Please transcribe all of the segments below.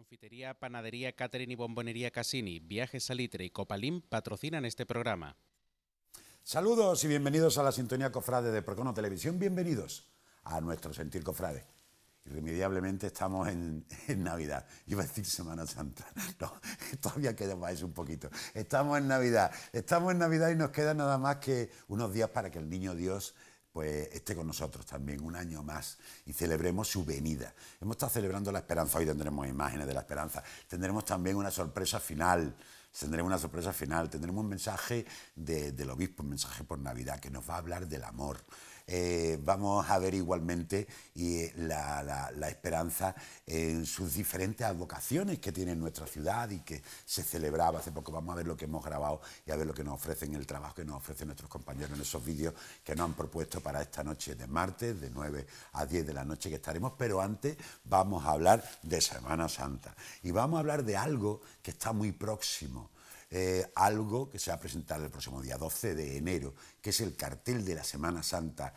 Confitería, Panadería, Catering y Bombonería Cassini, Viajes Salitre y Copalín patrocinan este programa. Saludos y bienvenidos a la sintonía cofrade de Procono Televisión. Bienvenidos a nuestro sentir cofrade. Irremediablemente estamos en Navidad. Iba a decir Semana Santa. No, todavía queda más un poquito. Estamos en Navidad. Estamos en Navidad y nos queda nada más que unos días para que el Niño Dios pues esté con nosotros también un año más y celebremos su venida. Hemos estado celebrando la esperanza, hoy tendremos imágenes de la esperanza, tendremos también una sorpresa final, tendremos un mensaje del obispo, un mensaje por Navidad que nos va a hablar del amor. Vamos a ver igualmente la esperanza en sus diferentes advocaciones que tiene nuestra ciudad y que se celebraba hace poco. Vamos a ver lo que hemos grabado y a ver lo que nos ofrecen, el trabajo que nos ofrecen nuestros compañeros en esos vídeos que nos han propuesto para esta noche de martes, de 9 a 10 de la noche que estaremos. Pero antes vamos a hablar de Semana Santa y vamos a hablar de algo que está muy próximo. Algo que se va a presentar el próximo día 12 de enero, que es el cartel de la Semana Santa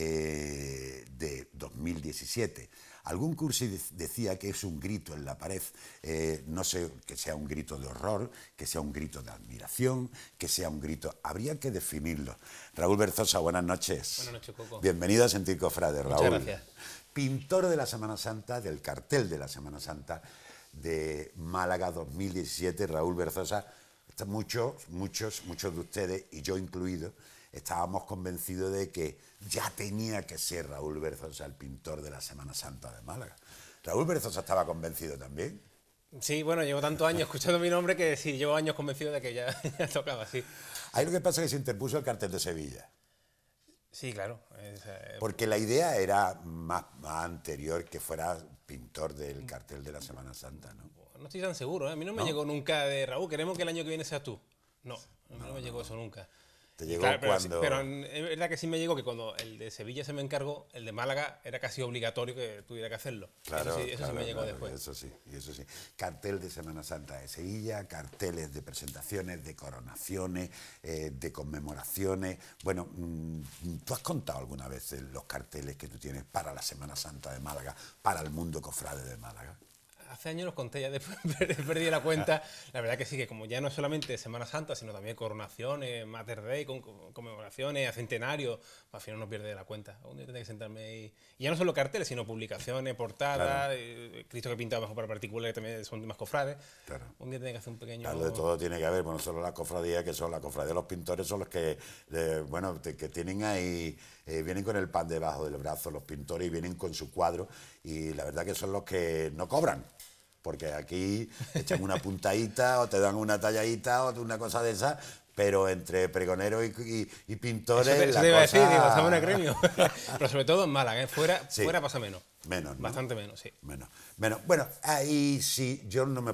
de 2017. Algún cursi decía que es un grito en la pared, no sé, que sea un grito de horror, que sea un grito de admiración, que sea un grito... Habría que definirlo. Raúl Berzosa, buenas noches. Buenas noches, Coco. Bienvenido a Sentir Cofrade, Raúl. Muchas gracias. Pintor de la Semana Santa, del cartel de la Semana Santa de Málaga 2017, Raúl Berzosa. Muchos de ustedes, y yo incluido, estábamos convencidos de que ya tenía que ser Raúl Berzosa el pintor de la Semana Santa de Málaga. ¿Raúl Berzosa estaba convencido también? Sí, bueno, llevo tantos años escuchando mi nombre que sí, llevo años convencido de que ya tocaba, sí. Ahí lo que pasa es que se interpuso el cartel de Sevilla. Sí, claro. Porque la idea era más anterior que fuera pintor del cartel de la Semana Santa, ¿no? No estoy tan seguro, ¿eh? A mí no me ¿No? llegó nunca de Raúl, queremos que el año que viene seas tú. No, a mí no me llegó eso nunca. Te llegó Claro, cuando... pero es verdad que sí me llegó que cuando el de Sevilla se me encargó, el de Málaga era casi obligatorio que tuviera que hacerlo. Claro, eso sí me llegó después. Eso sí. Cartel de Semana Santa de Sevilla, carteles de presentaciones, de coronaciones, de conmemoraciones. Bueno, ¿tú has contado alguna vez los carteles que tú tienes para la Semana Santa de Málaga, para el mundo cofrade de Málaga? Hace años los conté, ya después perdí la cuenta. La verdad que sí, que como ya no es solamente Semana Santa, sino también coronaciones, Mater Dei, conmemoraciones, a centenario, al final no pierde la cuenta. Un día tendré que sentarme y ya no solo carteles, sino publicaciones, portadas, Claro. Cristo que pintaba mejor para particulares, que también son más cofrades. Claro. Un día tendré que hacer un pequeño... Claro, de todo tiene que haber, bueno, solo la cofradía, que son la cofradía de los pintores, son los que, que tienen ahí, vienen con el pan debajo del brazo, los pintores, y vienen con su cuadro, y la verdad que son los que no cobran, porque aquí echan una puntadita, o te dan una talladita, o una cosa de esa, pero entre pregoneros y pintores... Eso te iba a decir, digo, estamos en el gremio. Pero sobre todo en Málaga, ¿eh? Fuera pasa menos. Menos, ¿no? Bastante menos, sí. Menos. Bueno, ahí sí, yo no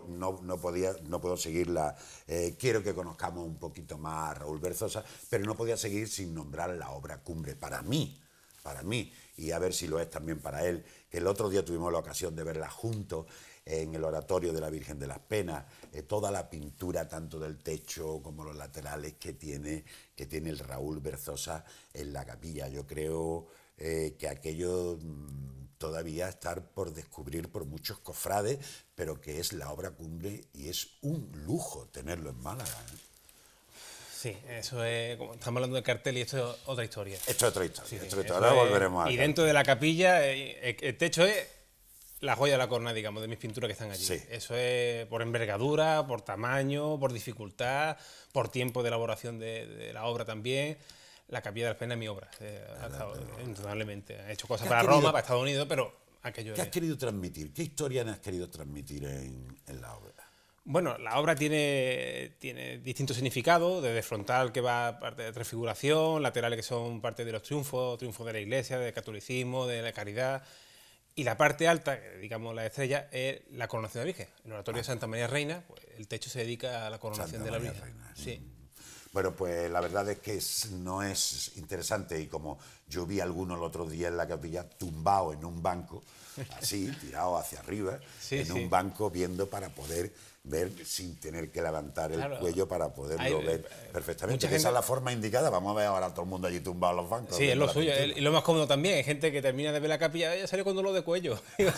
puedo seguirla. Quiero que conozcamos un poquito más a Raúl Berzosa, pero no podía seguir sin nombrar la obra cumbre para mí, y a ver si lo es también para él, que el otro día tuvimos la ocasión de verla juntos en el oratorio de la Virgen de las Penas, toda la pintura, tanto del techo como los laterales que tiene el Raúl Berzosa en la capilla. Yo creo que aquello todavía estar por descubrir por muchos cofrades, pero que es la obra cumbre y es un lujo tenerlo en Málaga, ¿eh? Sí, eso es, como estamos hablando de cartel y esto es otra historia. Esto es otra historia, Sí, esto es otra eso historia. Ahora es- volveremos a... Y dentro de la capilla, el techo es la joya de la corona, digamos, de mis pinturas que están allí. Sí. Eso es por envergadura, por tamaño, por dificultad, por tiempo de elaboración de la obra también. La capilla de las Penas es mi obra, ha estado, indudablemente. He hecho cosas ¿Qué has para querido- Roma, para Estados Unidos, pero aquello ¿Qué has es... querido transmitir? ¿Qué historia has querido transmitir en la obra? Bueno, la obra tiene distintos significados, desde frontal que va parte de transfiguración, laterales que son parte de los triunfos de la Iglesia, del catolicismo, de la caridad, y la parte alta, digamos la estrella, es la coronación de la Virgen. En el oratorio de Santa María Reina, pues, el techo se dedica a la coronación Santa de la María Virgen. Reina. Sí. Bueno, pues la verdad es que no es interesante y como Yo vi algunos el otro día en la capilla tumbado en un banco, así, tirado hacia arriba, en un banco viendo para poder ver sin tener que levantar el cuello para poderlo ver perfectamente. Esa es la forma indicada. Vamos a ver ahora a todo el mundo allí tumbado en los bancos. Sí, es lo suyo. Y lo más cómodo también. Hay gente que termina de ver la capilla, ya salió con dolor de cuello.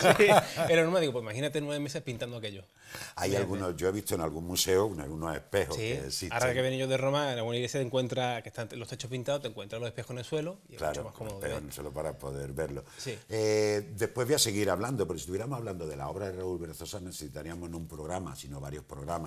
Era normal. Digo, pues imagínate 9 meses pintando aquello. Hay algunos, yo he visto en algún museo unos espejos que existen. Ahora que vengo yo de Roma, en alguna iglesia te encuentras que están los techos pintados, te encuentras los espejos en el suelo y es mucho más cómodo. Claro, en el suelo para poder verlo. Sí. Después voy a seguir hablando, pero si estuviéramos hablando de la obra de Raúl Berzosa necesitaríamos no un programa, sino varios programas,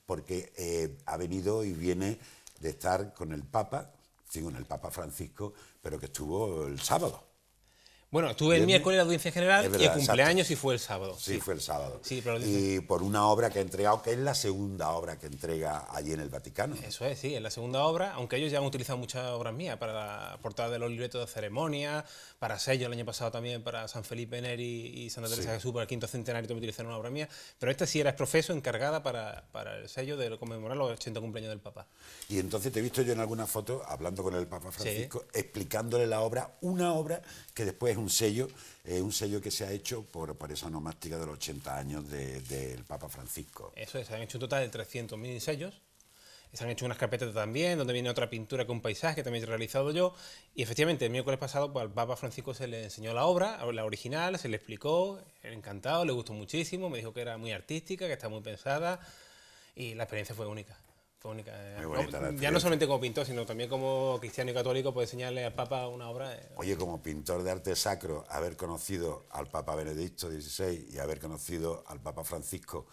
porque ha venido y viene de estar con el Papa, sí, con el Papa Francisco, pero que estuvo el sábado. Bueno, estuve el miércoles en la audiencia general y el cumpleaños sí fue el sábado. Sí, fue el sábado. Sí, pero y por una obra que ha entregado, que es la segunda obra que entrega allí en el Vaticano. Eso es, sí, es la segunda obra, aunque ellos ya han utilizado muchas obras mías para la portada de los libretos de ceremonia, para sellos el año pasado también, para San Felipe Neri y Santa Teresa de Jesús, para el quinto centenario también utilizaron una obra mía, pero esta sí era exprofeso, encargada para el sello de conmemorar los 80 cumpleaños del Papa. Y entonces te he visto yo en alguna foto hablando con el Papa Francisco, explicándole la obra, una obra que después es un sello que se ha hecho por esa onomástica de los 80 años del Papa Francisco. Eso es, se han hecho un total de 300.000 sellos. Se han hecho unas carpetas también, donde viene otra pintura con un paisaje que también he realizado yo. Y efectivamente, el miércoles pasado pues, al Papa Francisco se le enseñó la obra, la original, se le explicó, encantado, le gustó muchísimo, me dijo que era muy artística, que está muy pensada y la experiencia fue única. Fue única. Ya no solamente como pintor, sino también como cristiano y católico, pues enseñarle al Papa una obra. Oye, como pintor de arte sacro, haber conocido al Papa Benedicto XVI y haber conocido al Papa Francisco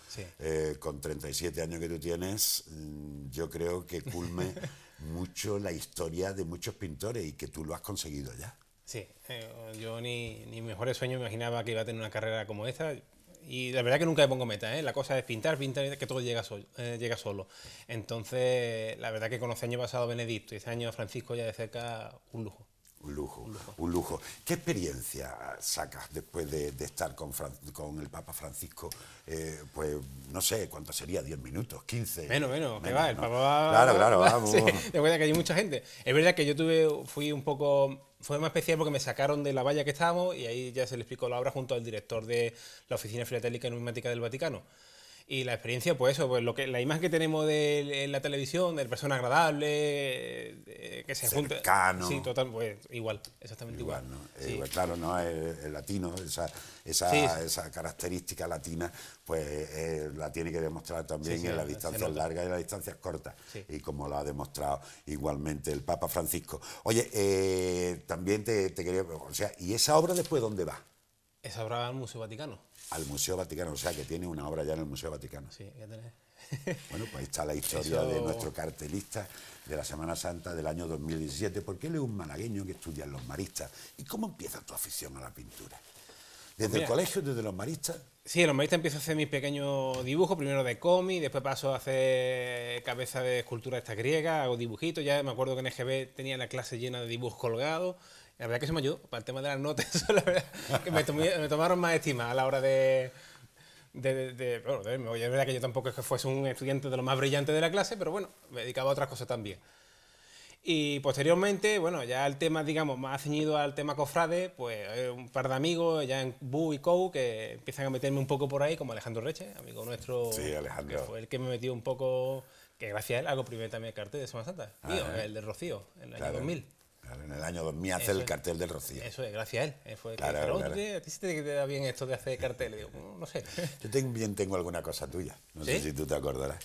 con 37 años que tú tienes, yo creo que culme mucho la historia de muchos pintores y que tú lo has conseguido ya. Sí, yo ni mejores sueños imaginaba que iba a tener una carrera como esta. Y la verdad que nunca me pongo meta, ¿eh? La cosa es pintar, que todo llega solo. Entonces, la verdad que conocí el año pasado a Benedicto y este año a Francisco ya de cerca, un lujo. Un lujo. ¿Qué experiencia sacas después de estar con el Papa Francisco? Pues no sé, ¿cuánto sería? ¿10 minutos? ¿15? Menos, que ¿no? va, el Papa va... Claro, vamos. Sí, de verdad que hay mucha gente. Es verdad que yo fui un poco... Fue más especial porque me sacaron de la valla que estábamos y ahí ya se le explicó la obra junto al director de la Oficina Filatélica y Numismática del Vaticano. Y la experiencia, pues eso, pues la imagen que tenemos en la televisión, de persona agradable, que se junta. Cercano. Sí, total, pues igual, exactamente igual. ¿No? Sí. Igual, claro, ¿no? El latino, esa característica latina, pues la tiene que demostrar también en las distancias largas y en las distancias cortas. Sí. Y como lo ha demostrado igualmente el Papa Francisco. Oye, también te quería... O sea, ¿y esa obra después dónde va? Esa obra va al Museo Vaticano. Al Museo Vaticano, o sea que tiene una obra ya en el Museo Vaticano. Sí, ya tenés. Bueno, pues ahí está la historia de nuestro cartelista de la Semana Santa del año 2017, porque él es un malagueño que estudia en los Maristas. ¿Y cómo empieza tu afición a la pintura? ¿Desde el colegio, desde los Maristas? Sí, en los Maristas empiezo a hacer mis pequeños dibujos, primero de cómic, después paso a hacer cabeza de escultura esta griega, hago dibujitos, ya me acuerdo que en EGB tenía la clase llena de dibujos colgados. La verdad que eso me ayudó para el tema de las notas, la verdad que me tomaron más estima a la hora de verme. Oye, es verdad que yo tampoco es que fuese un estudiante de lo más brillante de la clase, pero bueno, me dedicaba a otras cosas también. Y posteriormente, bueno, ya el tema, digamos, más ceñido al tema cofrade, pues hay un par de amigos ya en Bu y Cou que empiezan a meterme un poco por ahí, como Alejandro Reche, amigo nuestro, sí, Alejandro, que fue el que me metió un poco, que gracias a él hago primero también el cartel de Semana Santa, el de Rocío, en el año 2000. En el año 2000 hace el cartel del Rocío. Eso es, gracias a él. Fue claro. ¿A ti sí te da bien esto de hacer carteles? Digo, no sé. Yo también tengo alguna cosa tuya, no sé ¿Sí? si tú te acordarás.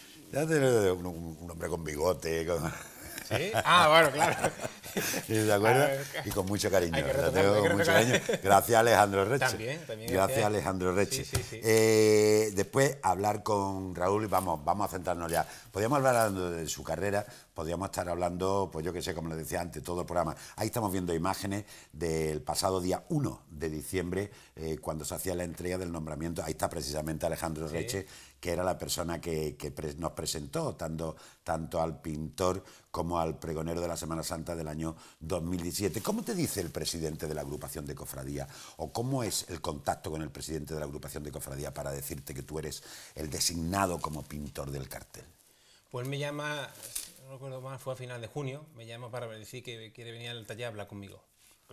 Un hombre con bigote, con... ¿Sí? Ah, bueno, claro. ¿Te acuerdas? Y con mucho cariño. Gracias a Alejandro Reche. También. Gracias a Alejandro Reche. Sí. Después, hablar con Raúl, vamos a centrarnos ya. Podríamos hablar hablando de su carrera, podríamos estar hablando, pues yo qué sé, como les decía antes, todo el programa. Ahí estamos viendo imágenes del pasado día 1 de diciembre, cuando se hacía la entrega del nombramiento. Ahí está precisamente Alejandro Reche, que era la persona que nos presentó tanto al pintor como al pregonero de la Semana Santa del año 2017. ¿Cómo te dice el presidente de la agrupación de cofradía? ¿O cómo es el contacto con el presidente de la agrupación de cofradía para decirte que tú eres el designado como pintor del cartel? Pues me llama, no recuerdo más, fue a final de junio, me llama para decir que quiere venir al taller a hablar conmigo.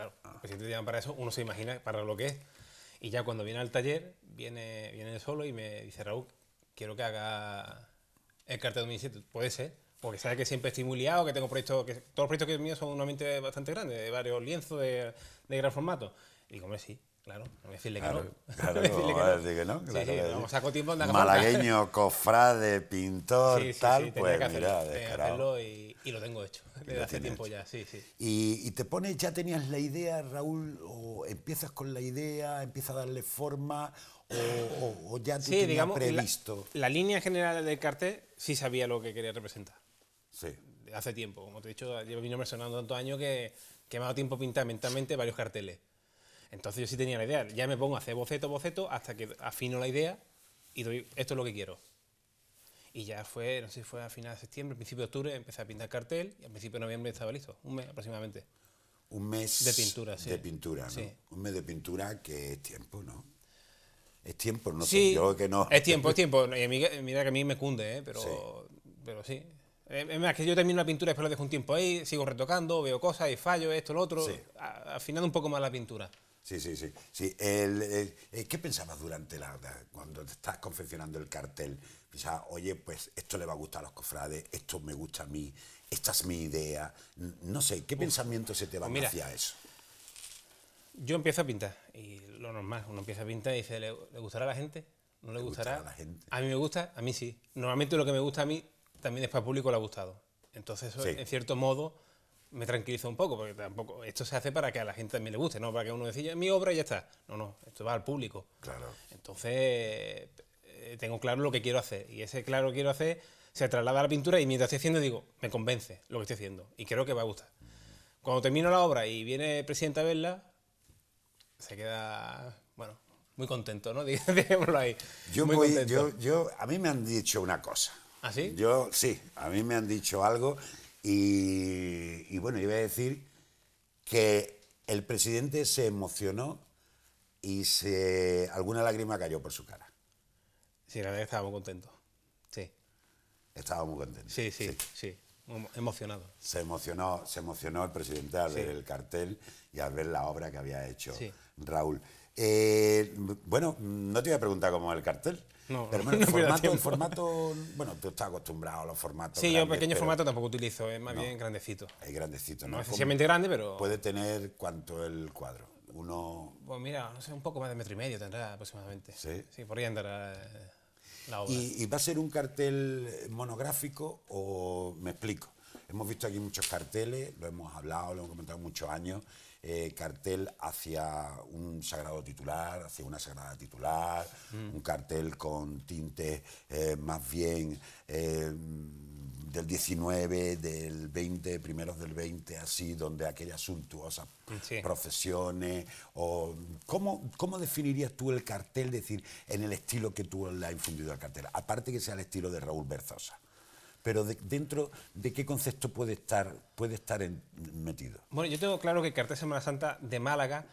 claro, el presidente te llama para eso, uno se imagina para lo que es. Y ya cuando viene al taller, viene él solo y me dice, Raúl, quiero que haga el cartel 2017. Puede ser, porque sabe que siempre estoy muy liado, que tengo proyectos, que todos los proyectos que míos son normalmente bastante grandes, de varios lienzos, de gran formato. Y digo, hombre, sí, claro, no voy a decirle que no. Claro, No voy a decirle no va a decir que no. Sí, Claro, sí, claro. vamos, saco tiempo donde haga Malagueño, cofrade, pintor, Sí, sí, tal, sí, tenía pues que hacerlo, mira, tenía que descarado. hacerlo y lo tengo hecho, lo desde hace tienes tiempo hecho. ya, sí, sí. Y te pones, ya tenías la idea, Raúl, o empiezas con la idea, empiezas a darle forma, o ya tú Sí, tenías digamos, previsto. la línea general del cartel sí sabía lo que quería representar. Sí, De hace tiempo, como te he dicho, llevo vino sonando tantos años que me ha dado tiempo a pintar mentalmente varios carteles. Entonces yo sí tenía la idea, ya me pongo a hacer boceto, hasta que afino la idea y doy, esto es lo que quiero. Y ya fue, no sé si fue a finales de septiembre, principio de octubre, empecé a pintar cartel y a principio de noviembre estaba listo, un mes aproximadamente. un mes De pintura, sí. de pintura, ¿no? Sí. Un mes de pintura que es tiempo, ¿no? Es tiempo, no sé, Sí, yo que no. es tiempo. Y mira que a mí me cunde, ¿eh? Pero sí. Es más, que yo termino la pintura y después la dejo un tiempo ahí, sigo retocando, veo cosas y fallo, esto, lo otro, Sí. afinando un poco más la pintura. Sí. ¿Qué pensabas durante cuando te estás confeccionando el cartel? Pensabas, oye, pues esto le va a gustar a los cofrades, esto me gusta a mí, esta es mi idea. No sé, ¿qué pensamientos se te van mira, hacia eso? Yo empiezo a pintar y lo normal, uno empieza a pintar y dice, ¿le gustará a la gente? ¿No le gustará? gustará a la gente? A mí me gusta, a mí sí. Normalmente lo que me gusta a mí, también después al público le ha gustado. Entonces eso, Sí. en cierto modo, me tranquiliza un poco, porque tampoco esto se hace para que a la gente también le guste, no para que uno decida, mi obra y ya está. No, esto va al público. Claro. Entonces, tengo claro lo que quiero hacer. Y ese claro que quiero hacer se traslada a la pintura y mientras estoy haciendo digo, me convence lo que estoy haciendo y creo que va a gustar. Cuando termino la obra y viene el presidente a verla, se queda, bueno, muy contento, ¿no? Digámoslo ahí. Muy contento. A mí me han dicho una cosa. ¿Ah, sí? Sí, a mí me han dicho algo y bueno, iba a decir que el presidente se emocionó y alguna lágrima cayó por su cara. Sí, la verdad es que estaba muy contento. Sí, Estaba muy contento. sí. Emocionado. Se emocionó el presidente al ver el cartel y al ver la obra que había hecho Sí. Raúl. Bueno, no te iba a preguntar cómo es el cartel. No, pero bueno, no me da el tiempo. formato, bueno, tú estás acostumbrado a los formatos Sí, yo grandes, pequeño pero formato tampoco utilizo, es más bien grandecito. es grandecito, No ¿no? excesivamente grande, pero... ¿Puede tener cuánto el cuadro? Pues mira, no sé, un poco más de 1,5 metros tendrá aproximadamente. Sí. Sí, por ahí andará la obra. ¿Y va a ser un cartel monográfico o me explico? Hemos visto aquí muchos carteles, lo hemos hablado, lo hemos comentado muchos años, cartel hacia un sagrado titular, hacia una sagrada titular, un cartel con tintes más bien del 19, del 20, primeros del 20, así, donde aquellas suntuosas procesiones, o ¿cómo definirías tú el cartel, decir, en el estilo que tú le has infundido al cartel? Aparte que sea el estilo de Raúl Berzosa. Pero dentro de qué concepto puede estar metido. Bueno, yo tengo claro que el cartel Semana Santa de Málaga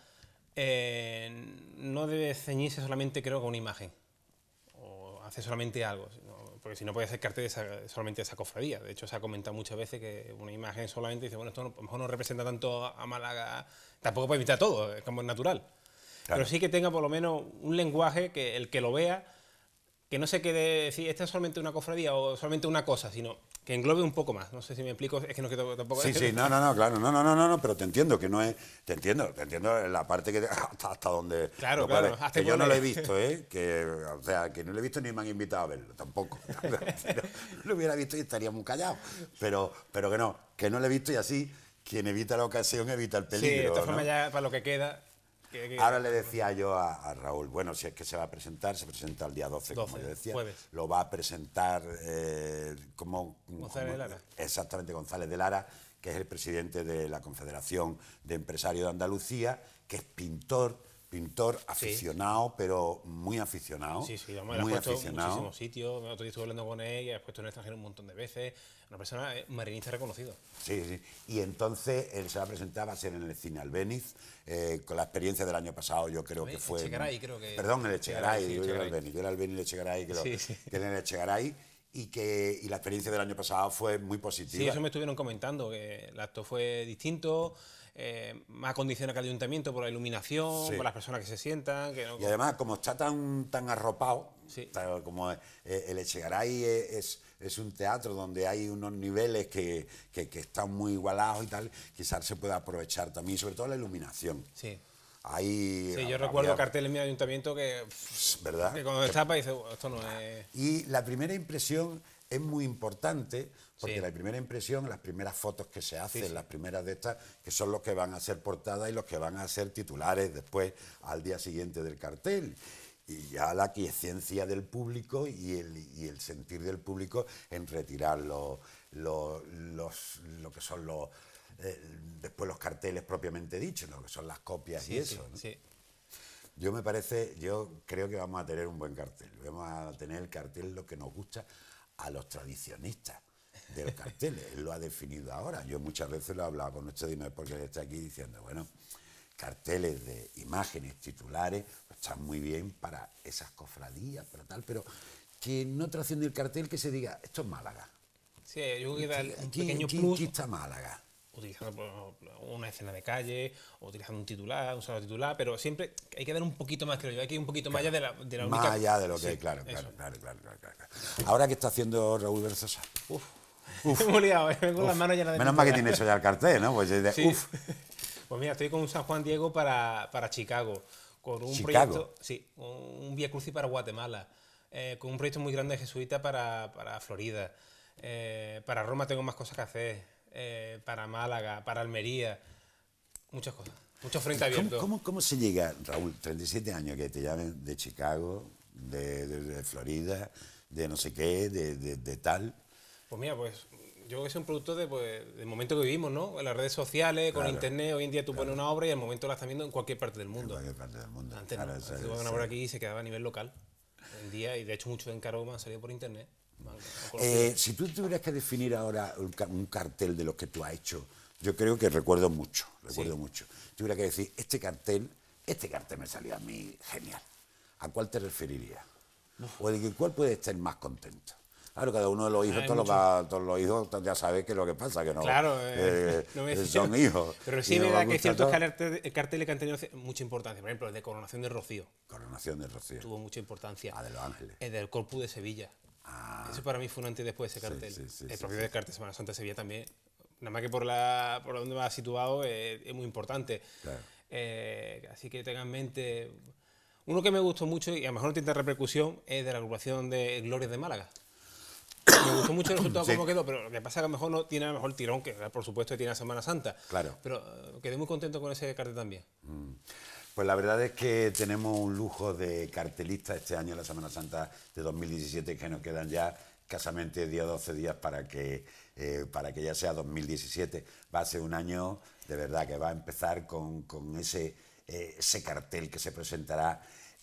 no debe ceñirse solamente, creo, con una imagen o hacer solamente algo, porque si no puede ser cartel solamente de esa cofradía. De hecho, se ha comentado muchas veces que una imagen solamente dice, bueno, esto a lo mejor no representa tanto a Málaga, tampoco puede imitar todo, es como es natural. Claro. Pero sí que tenga por lo menos un lenguaje que el que lo vea, que no se quede decir, esta es solamente una cofradía o solamente una cosa, sino que englobe un poco más. No sé si me explico, es que no quiero tampoco... Sí, no, claro, no, pero te entiendo, que no es... Te entiendo la parte que... Hasta donde... Claro, hasta que yo no lo he visto, o sea, que no lo he visto ni me han invitado a verlo, tampoco. Lo hubiera visto y estaría muy callado, pero que no lo he visto y así, quien evita la ocasión evita el peligro. Sí, de todas formas ya para lo que queda... Ahora le decía yo a Raúl, bueno, si es que se va a presentar, se presenta el día 12, como yo decía. Jueves. Lo va a presentar González de Lara. Exactamente, González de Lara, que es el presidente de la Confederación de Empresarios de Andalucía, que es pintor aficionado, pero muy aficionado. Sí, muy aficionado. En muchísimos sitios. Otro día estuve hablando con él y ha puesto en el extranjero un montón de veces. Una persona marinista reconocido. Sí. Y entonces él se va a presentar, va a ser en el Cine Albéniz, con la experiencia del año pasado, yo creo que fue... Echegaray, creo que... Perdón, el Echegaray, Sí, yo era Albéniz, el Echegaray, que en el Echegaray. y la experiencia del año pasado fue muy positiva. Sí, eso me estuvieron comentando, que el acto fue distinto, más acondicionado que el ayuntamiento por la iluminación, Sí. por las personas que se sientan. Que no, Y además, como está tan arropado, Sí. como el Echegaray es un teatro donde hay unos niveles que están muy igualados y tal, quizás se pueda aprovechar también, sobre todo la iluminación. sí. Ahí Sí, yo había- recuerdo carteles en mi ayuntamiento que ¿verdad? cuando destapa dice, esto no es... Y la primera impresión es muy importante, porque Sí. la primera impresión, las primeras fotos que se hacen, Sí, sí. las primeras de estas, que son los que van a ser portadas y los que van a ser titulares después al día siguiente del cartel. Y ya la quiescencia del público y el sentir del público en retirar lo que son después los carteles propiamente dichos, lo que son las copias Sí, y sí, eso, ¿no? sí. Yo creo que vamos a tener un buen cartel. Vamos a tener el cartel lo que nos gusta a los tradicionistas del cartel. Él lo ha definido ahora. Yo muchas veces lo he hablado con nuestro dinero porque él está aquí diciendo, bueno, carteles de imágenes titulares pues, están muy bien para esas cofradías, para tal, pero que no trasciende el cartel que se diga, esto es Málaga. Sí, yo creo que da un Aquí pequeño plus está Málaga. utilizando por ejemplo, una escena de calle, o utilizando un titular, un solo titular, pero siempre hay que dar un poquito más, creo yo, hay que ir un poquito más allá de la única... Más allá de lo que Sí, hay, claro. eso. Ahora, ¿qué está haciendo Raúl Berzosa? Uf. Hemos liado, vengo con las manos llenas de Menos mal que tinta. tiene eso ya el cartel, ¿no? Pues Sí. uf. Pues mira, estoy con un San Juan Diego para Chicago, con un Chicago. proyecto, sí, un Vía Crucis para Guatemala, con un proyecto muy grande de jesuita para Florida, para Roma tengo más cosas que hacer, para Málaga, para Almería, muchas cosas, mucho frente abierto. ¿Cómo se llega, Raúl, 37 años, que te llamen de Chicago, de Florida, de no sé qué, de tal? Pues mira, pues yo creo que es un producto del momento que vivimos, ¿no? En las redes sociales, con Claro, internet, hoy en día tú pones una obra y al momento la estás viendo en cualquier parte del En mundo. cualquier parte del mundo. Antes Claro, no, eso antes es, tú una eso obra es. aquí y se quedaba a nivel local. Hoy en día, y de hecho muchos encargos me han salido por internet. Si tú tuvieras que definir ahora un cartel de los que tú has hecho, yo creo que recuerdo mucho. Tuviera que decir, este cartel me salió a mí genial. ¿A cuál te referirías? ¿O de cuál puede estar más contento? Claro, cada uno de los hijos, Hay todos los hijos ya sabes qué es lo que pasa, que no, Claro, no me son hijos. Pero sí Y es nos verdad que hay gusta ciertos todo. carteles que han tenido mucha importancia. Por ejemplo, el de Coronación de Rocío Coronación de Rocío. tuvo mucha importancia. De Los Ángeles. El del Corpus de Sevilla. Eso para mí fue un antes y después de ese cartel. El propio del cartel Semana Santa de Sevilla también. Nada más que por donde va situado es muy importante. Claro. Así que tengan en mente. Uno que me gustó mucho y a lo mejor no tiene tanta repercusión es de la agrupación de Glorias de Málaga. Me gustó mucho el resultado Sí. como quedó, pero lo que pasa es que a lo mejor no tiene a lo mejor el tirón que por supuesto tiene la Semana Santa. Claro. Pero quedé muy contento con ese cartel también. Pues la verdad es que tenemos un lujo de cartelistas este año, la Semana Santa de 2017, que nos quedan ya escasamente 10 o 12 días para que ya sea 2017. Va a ser un año de verdad que va a empezar con ese cartel que se presentará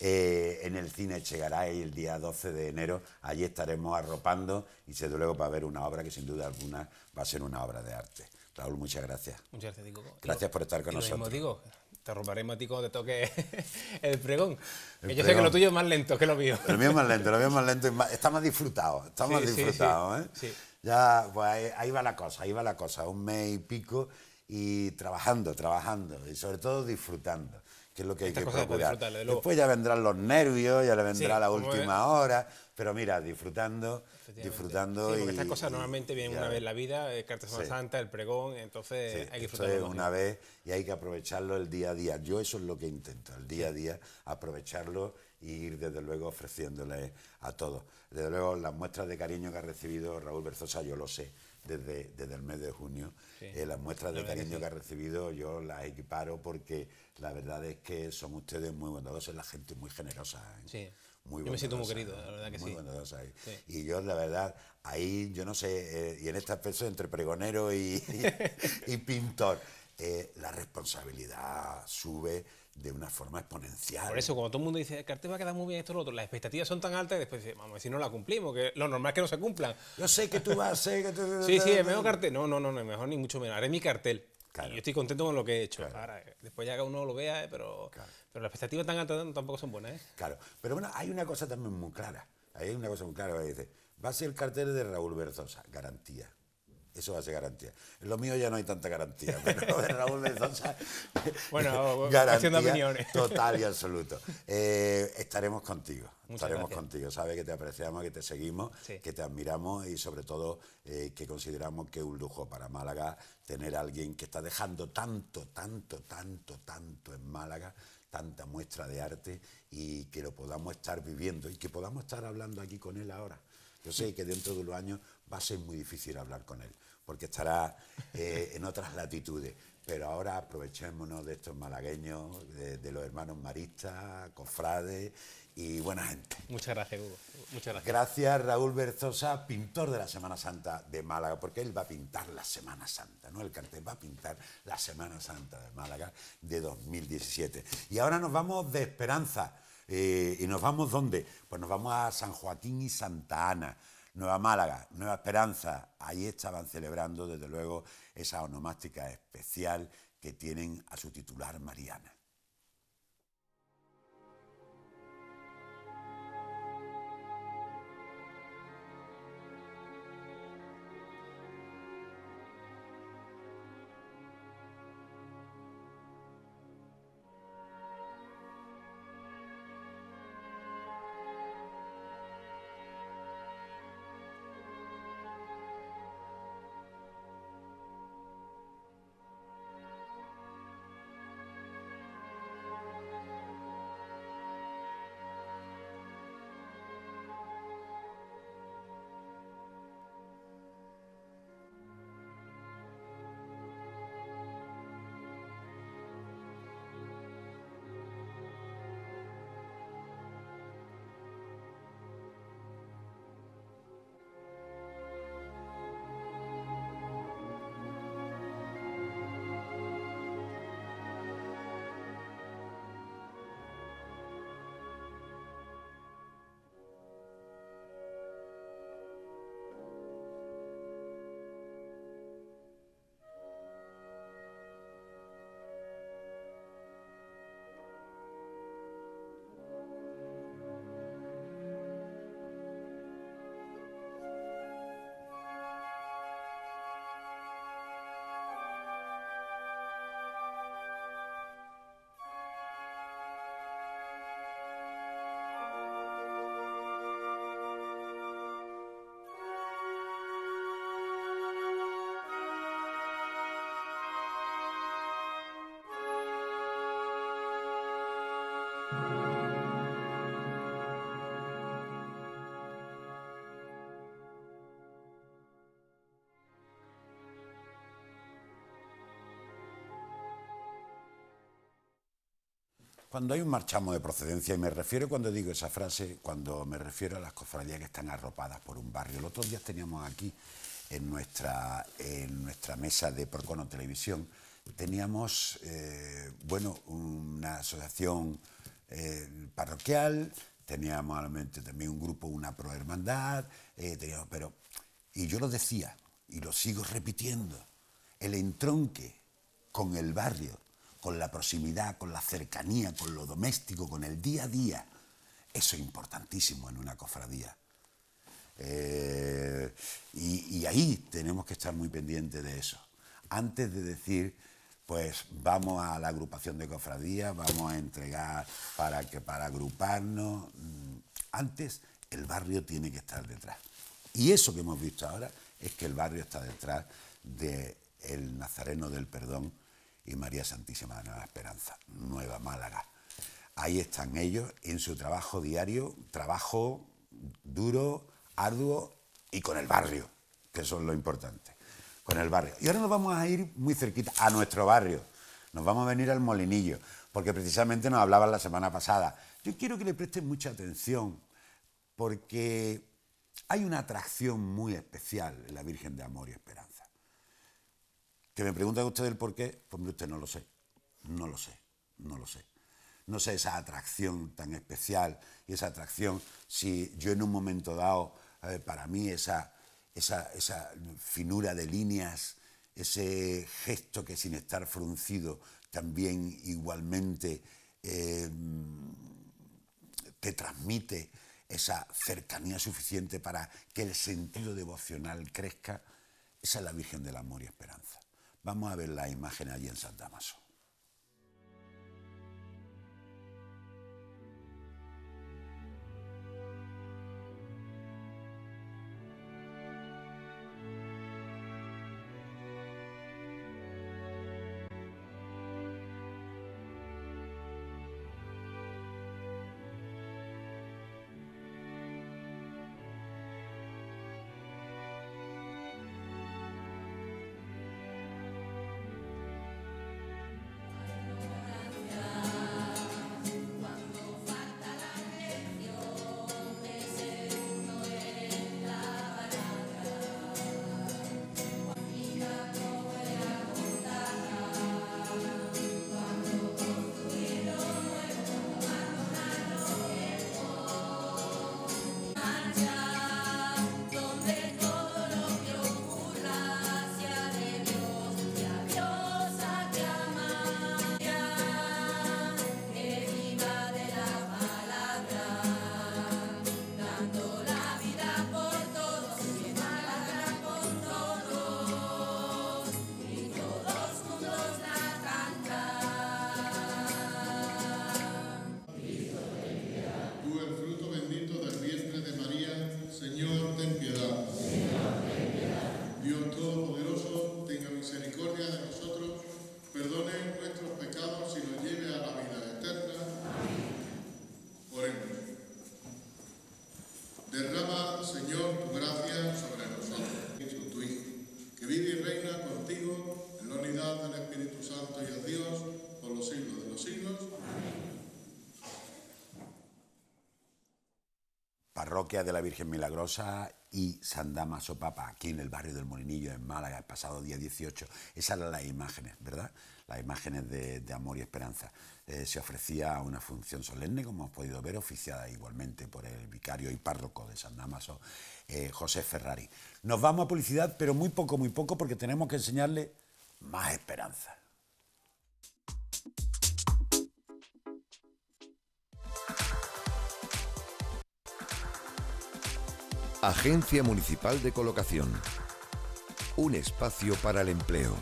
en el Cine Echegaray el día 12 de enero. Allí estaremos arropando y desde luego va a haber una obra que sin duda alguna va a ser una obra de arte. Raúl, muchas gracias. Muchas gracias, Tico. Gracias por estar con y lo mismo nosotros. digo, te arroparemos a ti cuando te toque el pregón. El Que yo sé que pregón. lo tuyo es más lento que lo mío. Lo mío es más lento, está más disfrutado, Sí, sí, ¿eh? sí. Ya, pues ahí va la cosa, un mes y pico y trabajando, y sobre todo disfrutando, que es lo que hay Estas que cosas hay que procurar. disfrutarlas, desde luego. Después ya vendrán los nervios, ya le vendrá Sí, la como última hora, pero mira, disfrutando Sí, y porque estas cosas normalmente vienen ya una vez en la vida, el cartel Semana Sí. Santa, el pregón, entonces Sí, hay que esto disfrutarlo. es una vez y hay que aprovecharlo el día a día. Yo eso es lo que intento, el día a día, aprovecharlo y ir desde luego ofreciéndole a todos. Desde luego las muestras de cariño que ha recibido Raúl Berzosa, yo lo sé, desde el mes de junio. Sí, Las muestras la de verdad que cariño sí. que ha recibido yo las equiparo porque la verdad es que son ustedes muy bondadosos, la gente muy generosa. ¿eh? Sí. Muy Yo me siento muy bondadosa, querido, la verdad que muy sí. bondadosa. Sí. Y yo, la verdad, ahí, yo no sé, y en este aspecto entre pregonero y pintor, la responsabilidad sube de una forma exponencial. Por eso, cuando todo el mundo dice, el cartel va a quedar muy bien, esto lo otro, las expectativas son tan altas y después dice, vamos, si no la cumplimos, que lo normal es que no se cumplan. Yo sé que tú vas a ser... Sí, sí, el mejor cartel. No, el mejor ni mucho menos. Haré mi cartel. Claro. Y yo estoy contento con lo que he hecho. Claro. Ahora, después ya cada uno lo vea, pero las expectativas tan altas tampoco son buenas, ¿eh? Claro, pero bueno, hay una cosa también muy clara. Hay una cosa muy clara que dice, Va a ser el cartel de Raúl Berzosa, garantía. Eso va a ser garantía. En lo mío ya no hay tanta garantía, pero lo de Raúl Berzosa, Bueno, garantía haciendo opiniones. total y absoluto. Estaremos contigo, Muchas gracias. contigo. Sabes que te apreciamos, que te seguimos, Sí. que te admiramos y sobre todo que consideramos que es un lujo para Málaga tener a alguien que está dejando tanto en Málaga, tanta muestra de arte y que lo podamos estar viviendo y que podamos estar hablando aquí con él ahora. Yo sé que dentro de unos años va a ser muy difícil hablar con él, porque estará en otras latitudes. Pero ahora aprovechémonos de estos malagueños, de los hermanos maristas, cofrades y buena gente. Muchas gracias, Hugo. Muchas gracias. Gracias, Raúl Berzosa, pintor de la Semana Santa de Málaga, porque él va a pintar la Semana Santa, ¿no? El cartel va a pintar la Semana Santa de Málaga de 2017. Y ahora nos vamos de Esperanza. ¿Y nos vamos dónde? Pues nos vamos a San Joaquín y Santa Ana, Nueva Málaga, Nueva Esperanza. Ahí estaban celebrando, desde luego, esa onomástica especial que tienen a su titular Mariana. Cuando hay un marchamo de procedencia, y me refiero cuando digo esa frase, cuando me refiero a las cofradías que están arropadas por un barrio. Los otros días teníamos aquí en nuestra mesa de Procono Televisión, teníamos una asociación parroquial, teníamos realmente también un grupo, una prohermandad, y yo lo decía, y lo sigo repitiendo, el entronque con el barrio, con la proximidad, con la cercanía, con lo doméstico, con el día a día, eso es importantísimo en una cofradía. Y ahí tenemos que estar muy pendientes de eso. Antes de decir, pues vamos a la agrupación de cofradías, vamos a entregar para agruparnos, antes el barrio tiene que estar detrás. Y eso que hemos visto ahora es que el barrio está detrás del Nazareno del Perdón y María Santísima de Nueva Esperanza, Nueva Málaga. Ahí están ellos en su trabajo diario, trabajo duro, arduo y con el barrio, que eso es lo importante, con el barrio. Y ahora nos vamos a ir muy cerquita, a nuestro barrio. Nos vamos a venir al Molinillo, porque precisamente nos hablaban la semana pasada. Yo quiero que le presten mucha atención, porque hay una atracción muy especial en la Virgen de Amor y Esperanza. Que me preguntan ustedes el por qué, pues usted no lo sé. No sé esa atracción tan especial y esa atracción, si yo en un momento dado, para mí esa finura de líneas, ese gesto que sin estar fruncido también igualmente te transmite esa cercanía suficiente para que el sentido devocional crezca, esa es la Virgen del Amor y Esperanza. Vamos a ver la imagen allí en San Dámaso. Parroquia de la Virgen Milagrosa y San Dámaso Papa, aquí en el barrio del Molinillo, en Málaga, el pasado día 18. Esas eran las imágenes, ¿verdad? Las imágenes de amor y esperanza. Se ofrecía una función solemne, como hemos podido ver, oficiada igualmente por el vicario y párroco de San Dámaso, José Ferrari. Nos vamos a publicidad, pero muy poco, porque tenemos que enseñarle más esperanza. Agencia Municipal de Colocación. Un espacio para el empleo.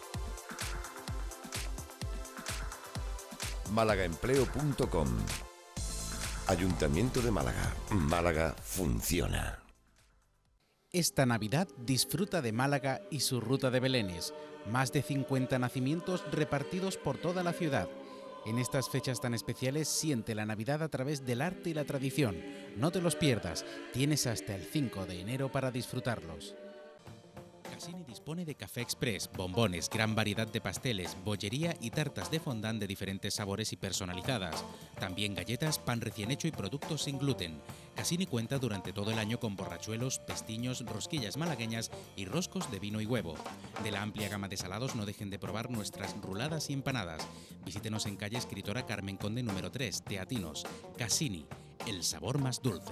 Málagaempleo.com. Ayuntamiento de Málaga. Málaga funciona. Esta Navidad disfruta de Málaga y su ruta de belenes. Más de 50 nacimientos repartidos por toda la ciudad. En estas fechas tan especiales siente la Navidad a través del arte y la tradición. No te los pierdas, tienes hasta el 5 de enero para disfrutarlos. Cassini dispone de café express, bombones, gran variedad de pasteles, bollería y tartas de fondant de diferentes sabores y personalizadas. También galletas, pan recién hecho y productos sin gluten. Cassini cuenta durante todo el año con borrachuelos, pestiños, rosquillas malagueñas y roscos de vino y huevo. De la amplia gama de salados no dejen de probar nuestras ruladas y empanadas. Visítenos en calle Escritora Carmen Conde número 3, Teatinos. Cassini, el sabor más dulce.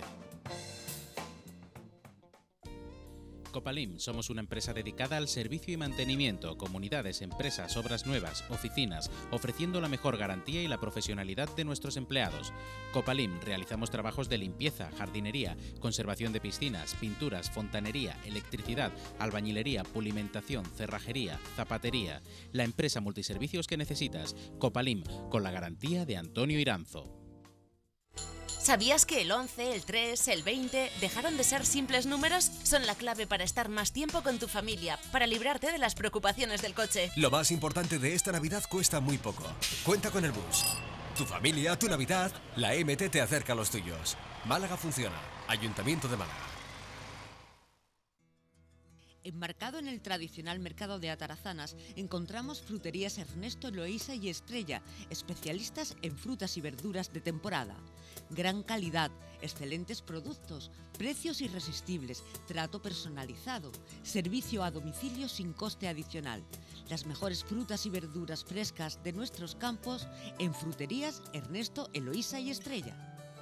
Copalim, somos una empresa dedicada al servicio y mantenimiento, comunidades, empresas, obras nuevas, oficinas, ofreciendo la mejor garantía y la profesionalidad de nuestros empleados. Copalim, realizamos trabajos de limpieza, jardinería, conservación de piscinas, pinturas, fontanería, electricidad, albañilería, pulimentación, cerrajería, zapatería. La empresa multiservicios que necesitas. Copalim, con la garantía de Antonio Iranzo. ¿Sabías que el 11, el 3, el 20 dejaron de ser simples números? Son la clave para estar más tiempo con tu familia, para librarte de las preocupaciones del coche. Lo más importante de esta Navidad cuesta muy poco. Cuenta con el bus. Tu familia, tu Navidad, la MT te acerca a los tuyos. Málaga funciona. Ayuntamiento de Málaga. Enmarcado en el tradicional mercado de Atarazanas, encontramos fruterías Ernesto, Eloísa y Estrella, especialistas en frutas y verduras de temporada. Gran calidad, excelentes productos, precios irresistibles, trato personalizado, servicio a domicilio sin coste adicional. Las mejores frutas y verduras frescas de nuestros campos en fruterías Ernesto, Eloísa y Estrella.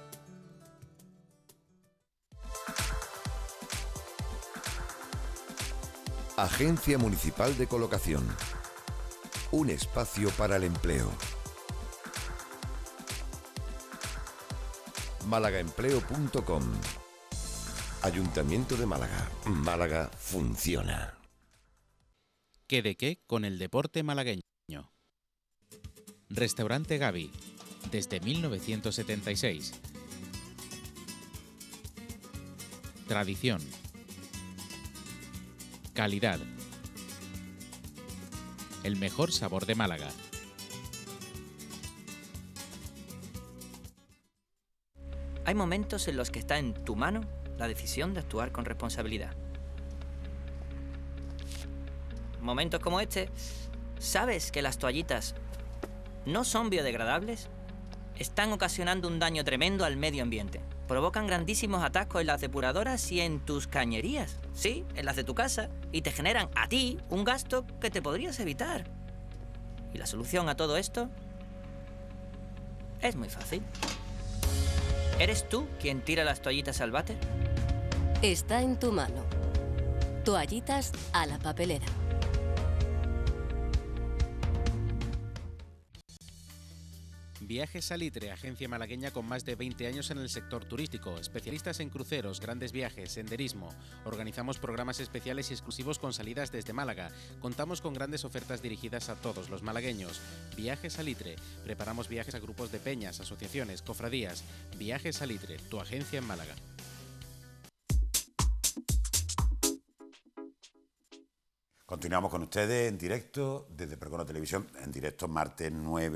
Agencia Municipal de Colocación. Un espacio para el empleo. málagaempleo.com. Ayuntamiento de Málaga. Málaga funciona. ¿Qué de qué con el deporte malagueño? Restaurante Gavi, desde 1976. Tradición. Calidad. El mejor sabor de Málaga. Hay momentos en los que está en tu mano la decisión de actuar con responsabilidad. Momentos como este, ¿sabes que las toallitas no son biodegradables? Están ocasionando un daño tremendo al medio ambiente. Provocan grandísimos atascos en las depuradoras y en tus cañerías. Sí, en las de tu casa. Y te generan a ti un gasto que te podrías evitar. ¿Y la solución a todo esto? Es muy fácil. ¿Eres tú quien tira las toallitas al váter? Está en tu mano. Toallitas a la papelera. Viajes Salitre, agencia malagueña con más de 20 años en el sector turístico, especialistas en cruceros, grandes viajes, senderismo. Organizamos programas especiales y exclusivos con salidas desde Málaga. Contamos con grandes ofertas dirigidas a todos los malagueños. Viajes Salitre, preparamos viajes a grupos de peñas, asociaciones, cofradías. Viajes Salitre, tu agencia en Málaga. Continuamos con ustedes en directo desde Precono Televisión, en directo martes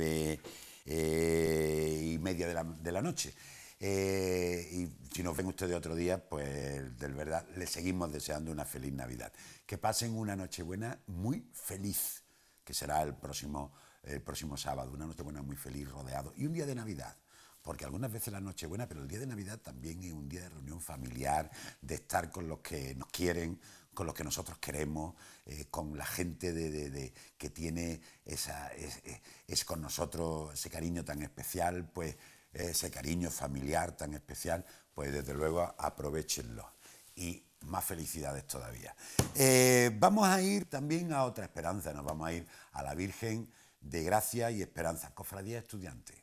9:30 de la noche. Y si nos ven ustedes otro día, pues de verdad les seguimos deseando una feliz Navidad. Que pasen una Nochebuena muy feliz, que será el próximo sábado, una Nochebuena muy feliz, rodeado, y un día de Navidad. Porque algunas veces la Nochebuena, pero el día de Navidad también es un día de reunión familiar, de estar con los que nos quieren, con los que nosotros queremos, con la gente que tiene es con nosotros ese cariño tan especial, pues ese cariño familiar tan especial, pues desde luego aprovechenlo. Y más felicidades todavía. Vamos a ir también a otra esperanza, nos vamos a ir a la Virgen de Gracia y Esperanza, Cofradía Estudiante.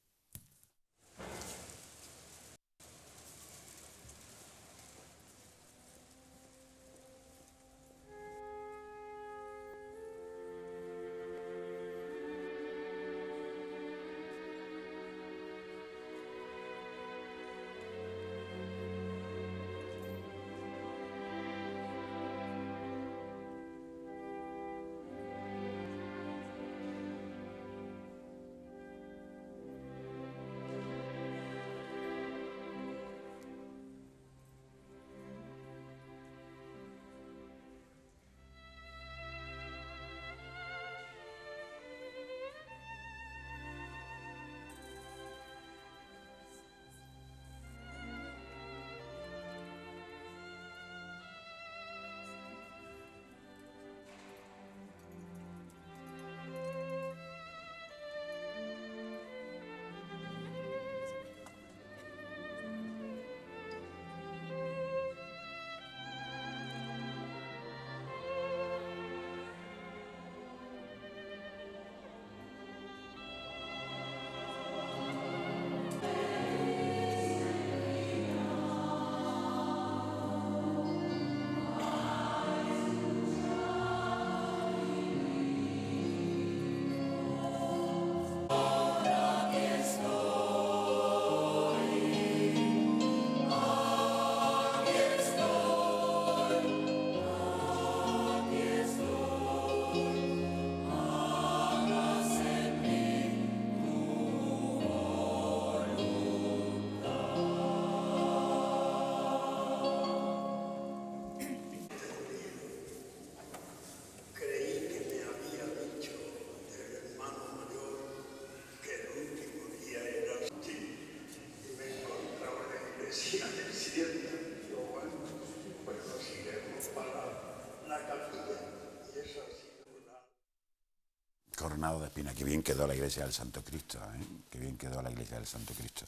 Coronado de Espina, que bien quedó la iglesia del Santo Cristo, que bien quedó la iglesia del Santo Cristo.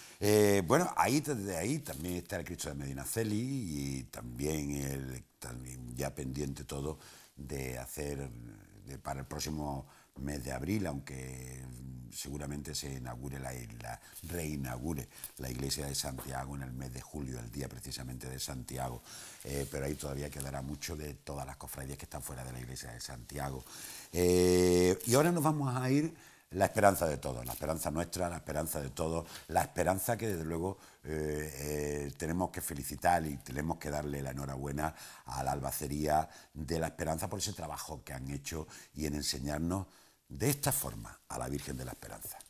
Bueno, desde ahí también está el Cristo de Medinaceli y también ya pendiente todo de hacer para el próximo mes de abril, aunque seguramente se reinaugure la iglesia de Santiago en el mes de julio, el día precisamente de Santiago, pero ahí todavía quedará mucho de todas las cofradías que están fuera de la iglesia de Santiago. Y ahora nos vamos a ir la esperanza de todos, la esperanza nuestra, la esperanza de todos, la esperanza que desde luego tenemos que felicitar y tenemos que darle la enhorabuena a la Albacería de la Esperanza por ese trabajo que han hecho y en enseñarnos de esta forma a la Virgen de la Esperanza.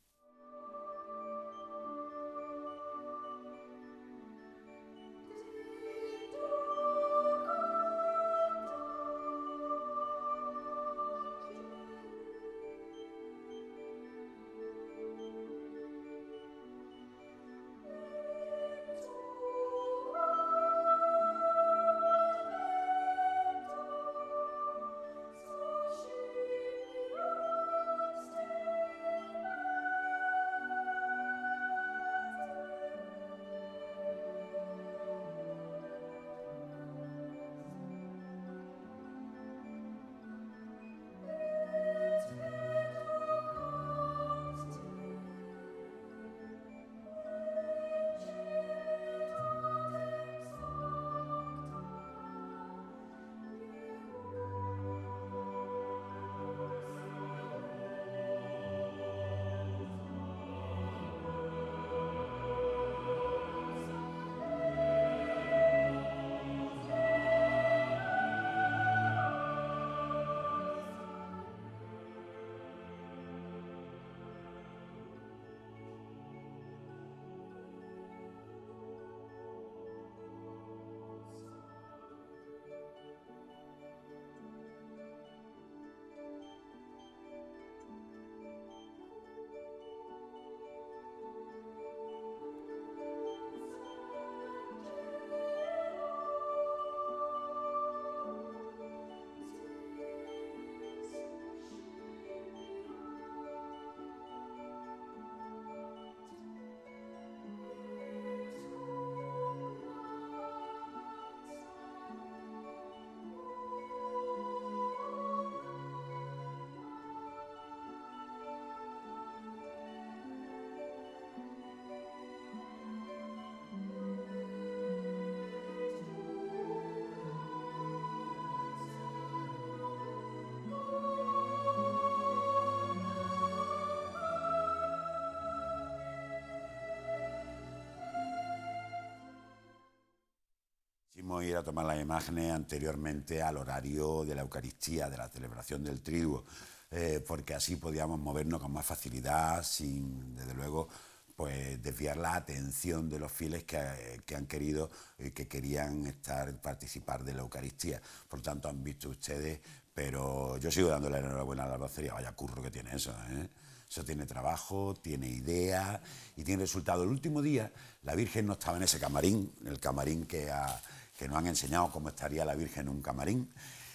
Quisimos ir a tomar las imágenes anteriormente al horario de la Eucaristía, de la celebración del Triduo, porque así podíamos movernos con más facilidad, sin, desde luego, pues desviar la atención de los fieles que han querido y que querían participar de la Eucaristía. Por tanto, han visto ustedes, pero yo sigo dándole la enhorabuena a la albacería. Vaya curro que tiene eso, ¿eh? Eso tiene trabajo, tiene idea y tiene resultado. El último día la Virgen no estaba en ese camarín, en el camarín que nos han enseñado cómo estaría la Virgen en un camarín,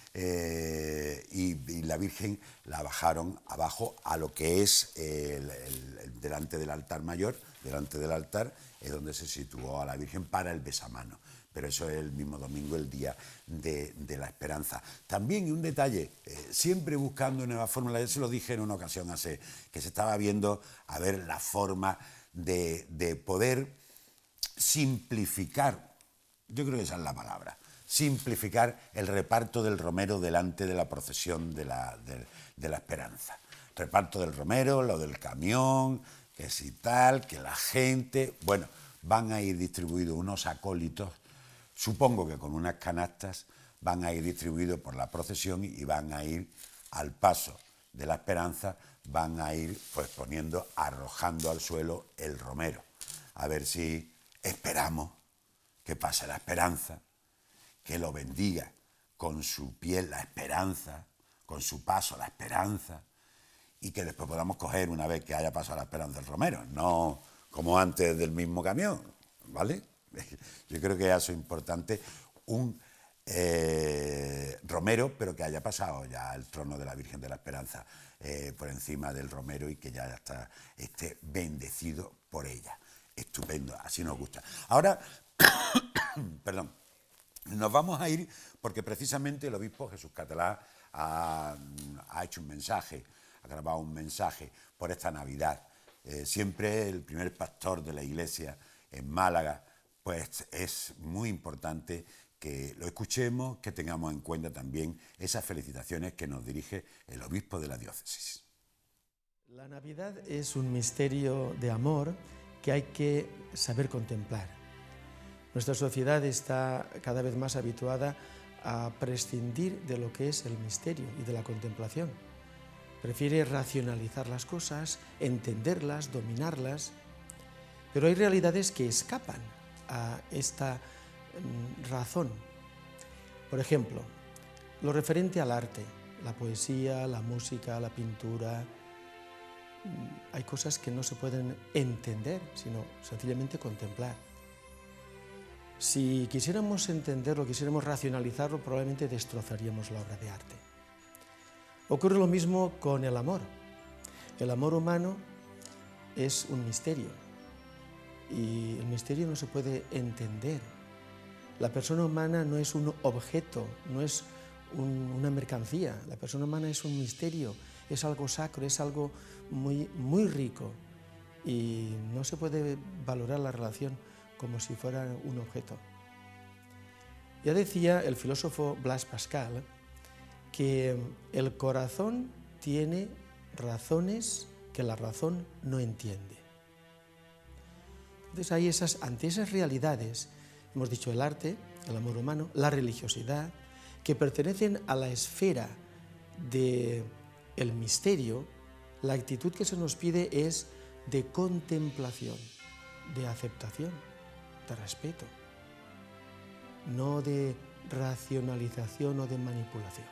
y la Virgen la bajaron abajo a lo que es delante del altar mayor, delante del altar es donde se situó a la Virgen para el besamano. Pero eso es el mismo domingo, el día de la Esperanza. También, y un detalle, siempre buscando nuevas fórmulas, ya se lo dije en una ocasión que se estaba viendo a ver la forma de poder simplificar, yo creo que esa es la palabra, simplificar el reparto del romero delante de la procesión de la Esperanza. Reparto del romero, lo del camión, que si tal, que la gente, bueno, van a ir distribuidos unos acólitos, supongo que con unas canastas, van a ir distribuidos por la procesión y van a ir al paso de la Esperanza, van a ir pues poniendo, arrojando al suelo el romero. A ver si esperamos que pase la Esperanza, que lo bendiga con su piel la Esperanza, con su paso la Esperanza, y que después podamos coger, una vez que haya pasado la Esperanza, el romero, no como antes del mismo camión, ¿vale? Yo creo que eso es importante, un romero, pero que haya pasado ya el trono de la Virgen de la Esperanza por encima del romero y que ya esté bendecido por ella. Estupendo, así nos gusta. Ahora, perdón, nos vamos a ir porque precisamente el obispo Jesús Catalá ha hecho un mensaje ha grabado un mensaje por esta Navidad. Siempre el primer pastor de la iglesia en Málaga, pues es muy importante que lo escuchemos, que tengamos en cuenta también esas felicitaciones que nos dirige el obispo de la diócesis. La Navidad es un misterio de amor que hay que saber contemplar. Nuestra sociedad está cada vez más habituada a prescindir de lo que es el misterio y de la contemplación. Prefiere racionalizar las cosas, entenderlas, dominarlas, pero hay realidades que escapan a esta razón. Por ejemplo, lo referente al arte, la poesía, la música, la pintura. Hay cosas que no se pueden entender, sino sencillamente contemplar. Si quisiéramos entenderlo, quisiéramos racionalizarlo, probablemente destrozaríamos la obra de arte. Ocurre lo mismo con el amor. El amor humano es un misterio y el misterio no se puede entender. La persona humana no es un objeto, no es una mercancía. La persona humana es un misterio, es algo sacro, es algo muy rico y no se puede valorar la relación como si fuera un objeto. Ya decía el filósofo Blaise Pascal que el corazón tiene razones que la razón no entiende. Entonces hay ante esas realidades, hemos dicho el arte, el amor humano, la religiosidad, que pertenecen a la esfera del misterio. La actitud que se nos pide es de contemplación, de aceptación, de respeto, no de racionalización o de manipulación.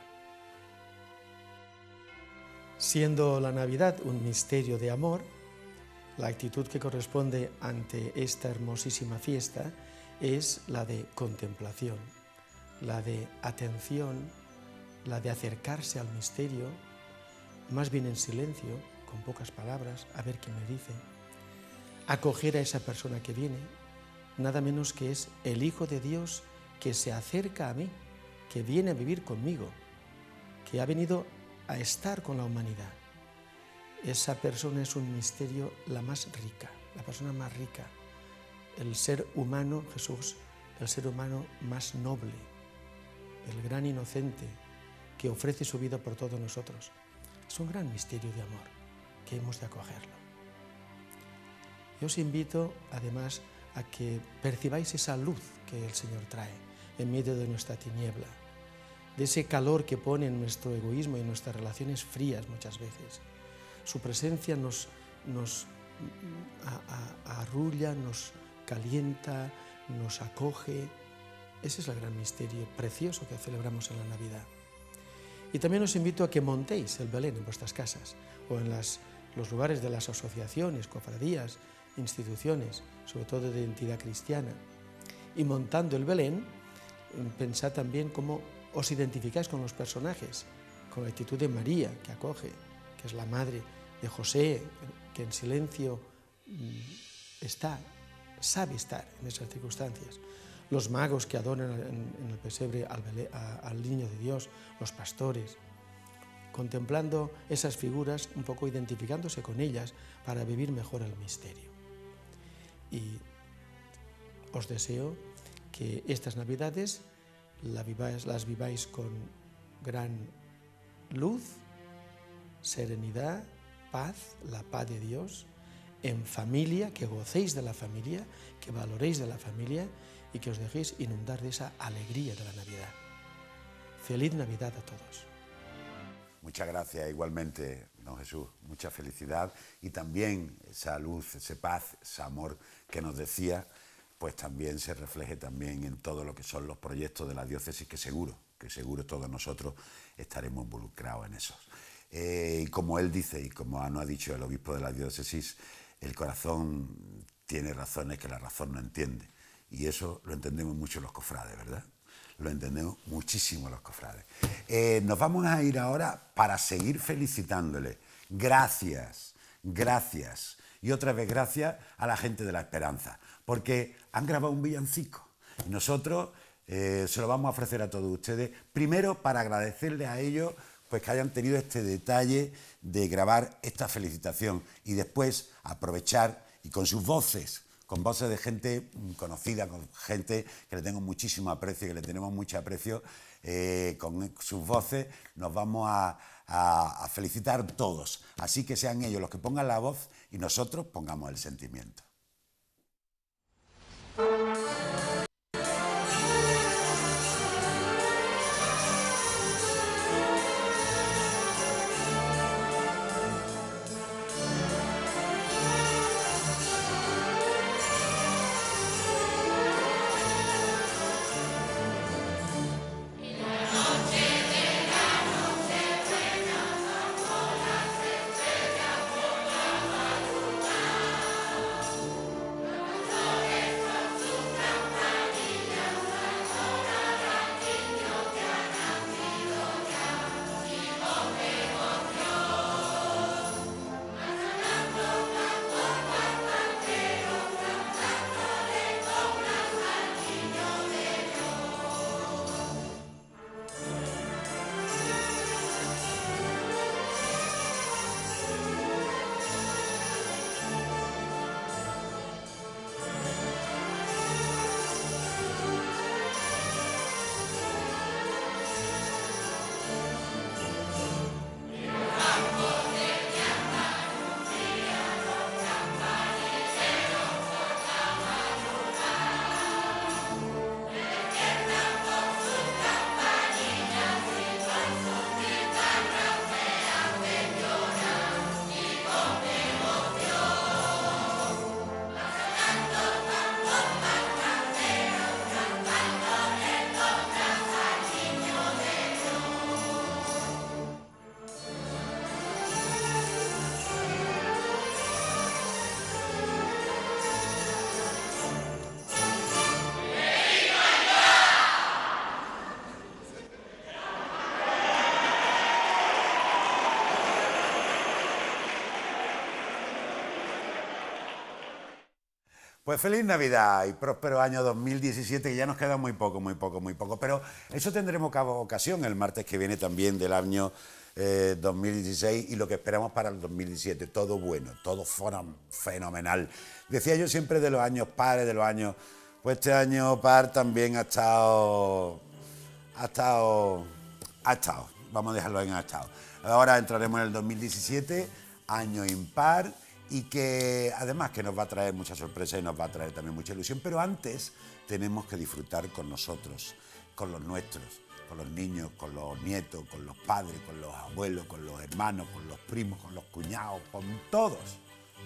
Siendo la Navidad un misterio de amor, la actitud que corresponde ante esta hermosísima fiesta es la de contemplación, la de atención, la de acercarse al misterio, más bien en silencio, con pocas palabras, a ver qué me dice, acoger a esa persona que viene, nada menos que es el Hijo de Dios que se acerca a mí, que viene a vivir conmigo, que ha venido a estar con la humanidad. Esa persona es un misterio la más rica, la persona más rica, el ser humano, Jesús, el ser humano más noble, el gran inocente que ofrece su vida por todos nosotros. Es un gran misterio de amor que hemos de acogerlo. Yo os invito, además, a que percibáis esa luz que el Señor trae en medio de nuestra tiniebla, de ese calor que pone en nuestro egoísmo y en nuestras relaciones frías muchas veces. Su presencia nos arrulla, nos calienta, nos acoge. Ese es el gran misterio precioso que celebramos en la Navidad. Y también os invito a que montéis el Belén en vuestras casas o en los lugares de las asociaciones, cofradías, instituciones, sobre todo de entidad cristiana. Y montando el Belén, pensad también cómo os identificáis con los personajes, con la actitud de María, que acoge, que es la madre de José, que en silencio sabe estar en esas circunstancias. Los magos que adoran en el pesebre al niño de Dios, los pastores, contemplando esas figuras, un poco identificándose con ellas para vivir mejor el misterio. Y os deseo que estas Navidades las viváis con gran luz, serenidad, paz, la paz de Dios, en familia, que gocéis de la familia, que valoréis de la familia y que os dejéis inundar de esa alegría de la Navidad. Feliz Navidad a todos. Muchas gracias, igualmente, don Jesús. Mucha felicidad y también esa luz, esa paz, ese amor que nos decía, pues también se refleje también en todo lo que son los proyectos de la diócesis, que seguro todos nosotros estaremos involucrados en esos. Y como él dice, y como nos ha dicho el obispo de la diócesis, el corazón tiene razones que la razón no entiende. Y eso lo entendemos mucho los cofrades, ¿verdad? Lo entendemos muchísimo los cofrades. Nos vamos a ir ahora para seguir felicitándole. Gracias, gracias. Y otra vez gracias a la gente de La Esperanza, porque han grabado un villancico. Y nosotros se lo vamos a ofrecer a todos ustedes, primero para agradecerles a ellos pues que hayan tenido este detalle de grabar esta felicitación y después aprovechar y con sus voces, con voces de gente conocida, con gente que le tengo muchísimo aprecio, que le tenemos mucho aprecio, con sus voces nos vamos a felicitar todos. Así que sean ellos los que pongan la voz y nosotros pongamos el sentimiento. Pues feliz Navidad y próspero año 2017, que ya nos queda muy poco, pero eso tendremos ocasión el martes que viene también del año 2016 y lo que esperamos para el 2017, todo bueno, todo fenomenal. Decía yo siempre de los años pares, de los años, pues este año par también ha estado, vamos a dejarlo en ha estado. Ahora entraremos en el 2017, año impar, y que además que nos va a traer mucha sorpresa y nos va a traer también mucha ilusión, pero antes tenemos que disfrutar con nosotros, con los nuestros, con los niños, con los nietos, con los padres, con los abuelos, con los hermanos, con los primos, con los cuñados, con todos,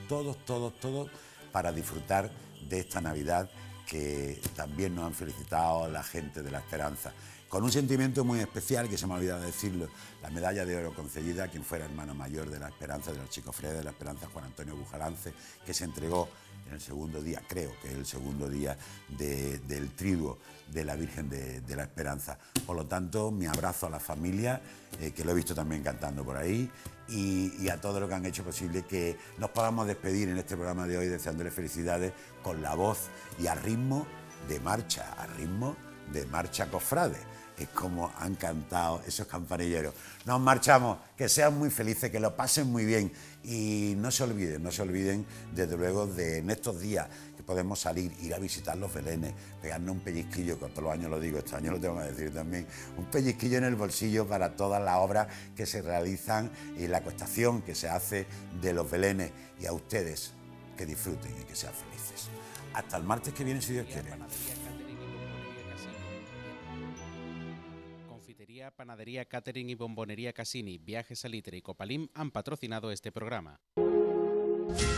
para disfrutar de esta Navidad que también nos han felicitado la gente de La Esperanza. Con un sentimiento muy especial, que se me ha olvidado decirlo, la medalla de oro concedida a quien fuera hermano mayor de La Esperanza, de los chicos Fredes de La Esperanza, Juan Antonio Bujalance, que se entregó en el segundo día, creo que es el segundo día del triduo de la Virgen de La Esperanza. Por lo tanto, mi abrazo a la familia, que lo he visto también cantando por ahí, y a todos los que han hecho posible que nos podamos despedir en este programa de hoy deseándole felicidades con la voz y a ritmo de marcha cofrade. Es como han cantado esos campanilleros. Nos marchamos, que sean muy felices, que lo pasen muy bien y no se olviden desde luego de en estos días que podemos salir, ir a visitar los belenes, pegarnos un pellizquillo, que todos los años lo digo, este año lo tengo que decir también, un pellizquillo en el bolsillo para todas las obras que se realizan y la costación que se hace de los belenes, y a ustedes que disfruten y que sean felices. Hasta el martes que viene, si Dios quiere. Panadería, Catering y Bombonería Cassini, Viajes Salitre y Copalím han patrocinado este programa.